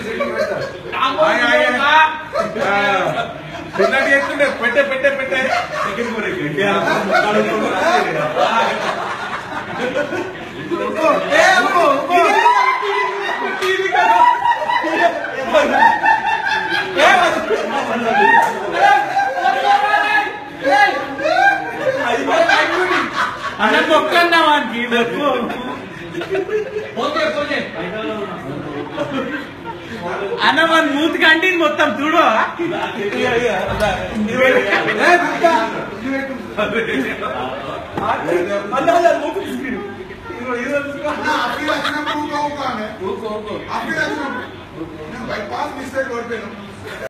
చేస్తుండే పెట్టే పెట్టే పెట్టే అన్న మొక్కన్నా వానికి అన్న మన మూతి కంటింది మొత్తం చూడు बाईपास मिस्टेक